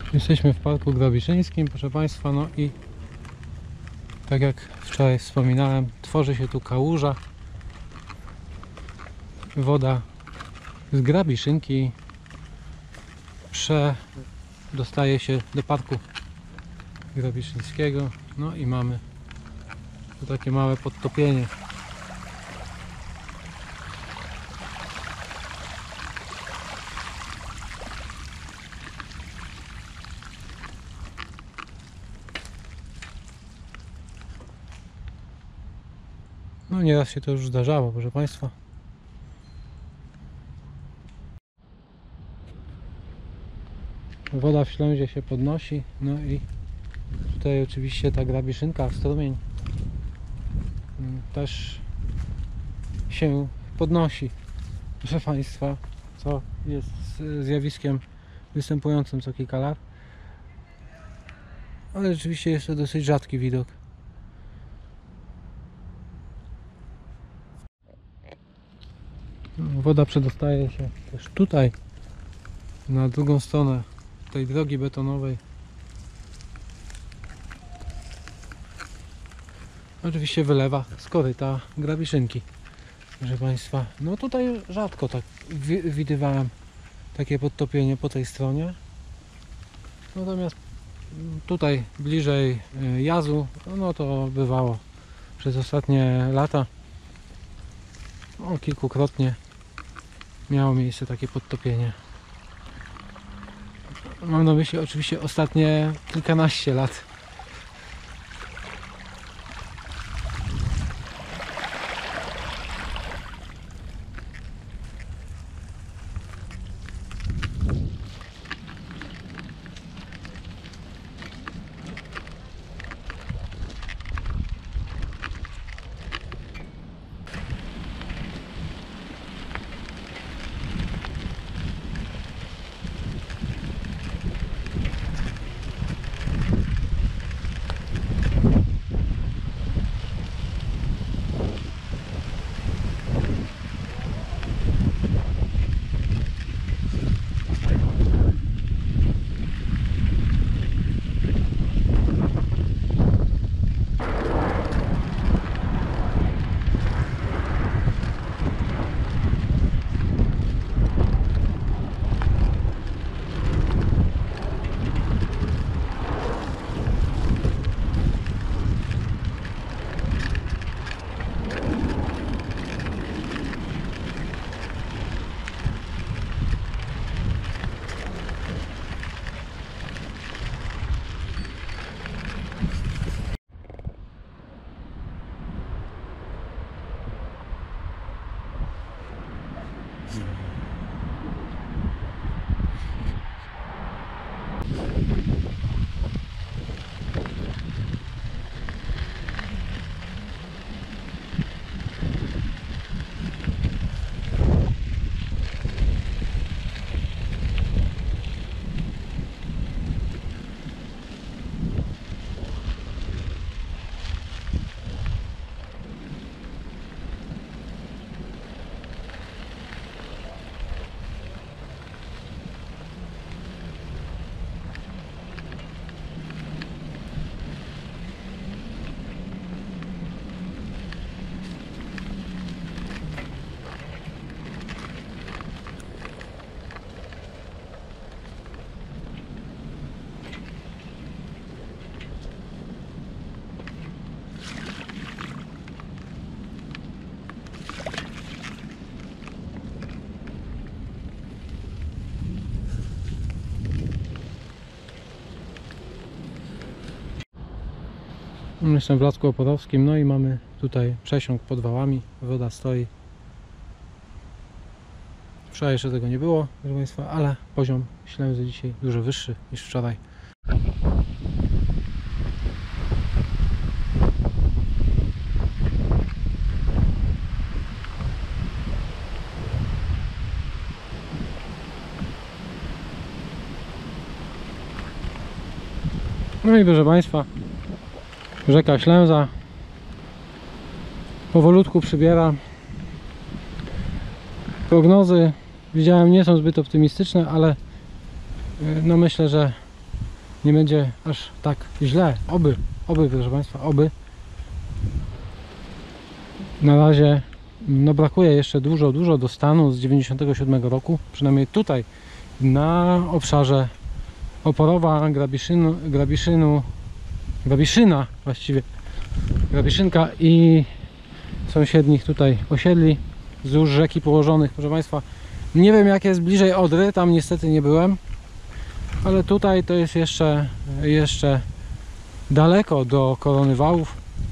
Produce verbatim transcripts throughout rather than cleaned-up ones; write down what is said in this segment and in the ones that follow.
Jesteśmy w Parku Grabiszyńskim, proszę Państwa, no i tak jak wczoraj wspominałem, tworzy się tu kałuża. Woda z Grabiszynki przedostaje się do Parku Grabiszyńskiego, no i mamy tu takie małe podtopienie. No nieraz się to już zdarzało, proszę Państwa. Woda w Ślęzie się podnosi, no i tutaj oczywiście ta Grabiszynka, strumień też się podnosi, proszę Państwa, co jest zjawiskiem występującym co kilka lat, ale rzeczywiście jest to dosyć rzadki widok. Woda przedostaje się też tutaj, na drugą stronę tej drogi betonowej. Oczywiście wylewa z koryta Grabiszynki, proszę Państwa. No tutaj rzadko tak wi widywałem takie podtopienie po tej stronie. Natomiast tutaj bliżej jazu, no to bywało przez ostatnie lata. No, kilkukrotnie miało miejsce takie podtopienie. Mam na myśli oczywiście ostatnie kilkanaście lat. Jestem w Lasku Oporowskim, no i mamy tutaj przesiąk pod wałami, woda stoi. Wczoraj jeszcze tego nie było, proszę Państwa, ale poziom Ślęzy dzisiaj dużo wyższy niż wczoraj. No i proszę Państwa, rzeka Ślęza powolutku przybiera. Prognozy widziałem nie są zbyt optymistyczne, ale no myślę, że nie będzie aż tak źle. Oby, oby, proszę Państwa, oby. Na razie no brakuje jeszcze dużo, dużo do stanu z dziewięćdziesiątego siódmego roku, przynajmniej tutaj na obszarze Oporowa, Grabiszynu, Grabiszynu, Grabiszyna właściwie, Grabiszynka i sąsiednich tutaj osiedli wzdłuż rzeki położonych, proszę Państwa. Nie wiem jak jest bliżej Odry, tam niestety nie byłem, ale tutaj to jest jeszcze, jeszcze daleko do Korony Wałów,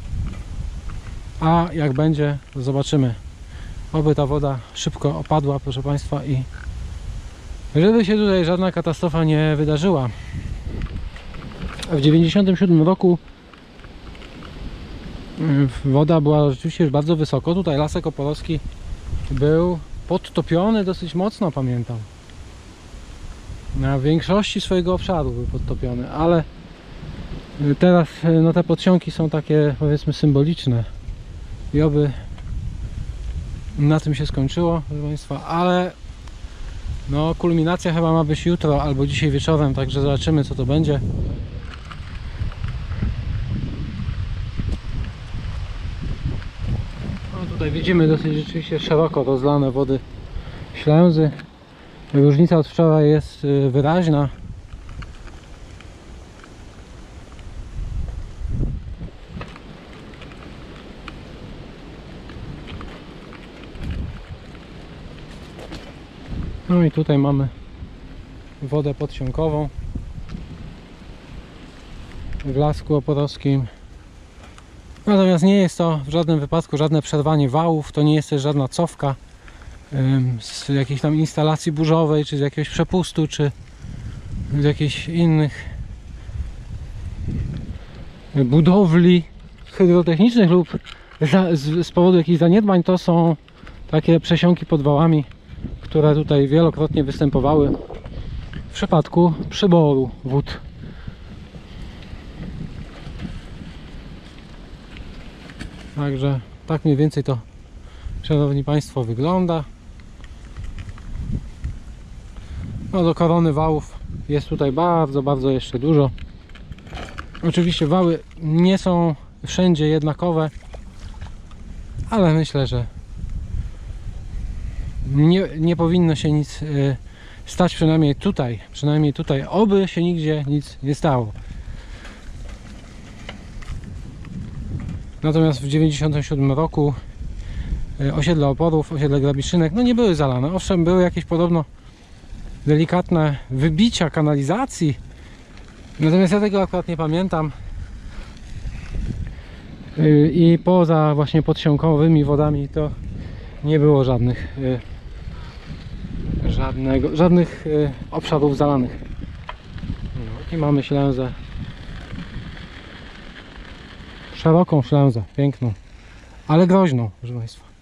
a jak będzie, to zobaczymy. Oby ta woda szybko opadła, proszę Państwa, i żeby się tutaj żadna katastrofa nie wydarzyła. W dziewięćdziesiątym siódmym roku woda była rzeczywiście już bardzo wysoko. Tutaj Lasek Oporowski był podtopiony dosyć mocno, pamiętam. Na większości swojego obszaru był podtopiony, ale teraz no, te podsiąki są takie, powiedzmy, symboliczne i oby na tym się skończyło, proszę Państwa, ale no kulminacja chyba ma być jutro albo dzisiaj wieczorem, także zobaczymy co to będzie. No, tutaj widzimy dosyć rzeczywiście szeroko rozlane wody Ślęzy. Różnica od wczoraj jest wyraźna. No i tutaj mamy wodę podsiąkową w Lasku Oporowskim. Natomiast nie jest to w żadnym wypadku żadne przerwanie wałów, to nie jest też żadna cofka ym, z jakiejś tam instalacji burzowej, czy z jakiegoś przepustu, czy z jakichś innych budowli hydrotechnicznych lub za, z, z powodu jakichś zaniedbań. To są takie przesiąki pod wałami, które tutaj wielokrotnie występowały w przypadku przyboru wód. Także tak mniej więcej to, szanowni Państwo, wygląda. No do Korony Wałów jest tutaj bardzo, bardzo jeszcze dużo. Oczywiście wały nie są wszędzie jednakowe, ale myślę, że nie, nie powinno się nic y, stać, przynajmniej tutaj, przynajmniej tutaj, oby się nigdzie nic nie stało. Natomiast w dziewięćdziesiątym siódmym roku y, osiedle Oporów, osiedle Grabiszynek, no nie były zalane. Owszem, były jakieś podobno delikatne wybicia kanalizacji, natomiast ja tego akurat nie pamiętam. Y, I poza właśnie podsiąkowymi wodami to nie było żadnych y, żadnego, żadnych y, obszarów zalanych. No, i mamy Ślęzę, szeroką Ślęzę, piękną, ale groźną, proszę Państwa.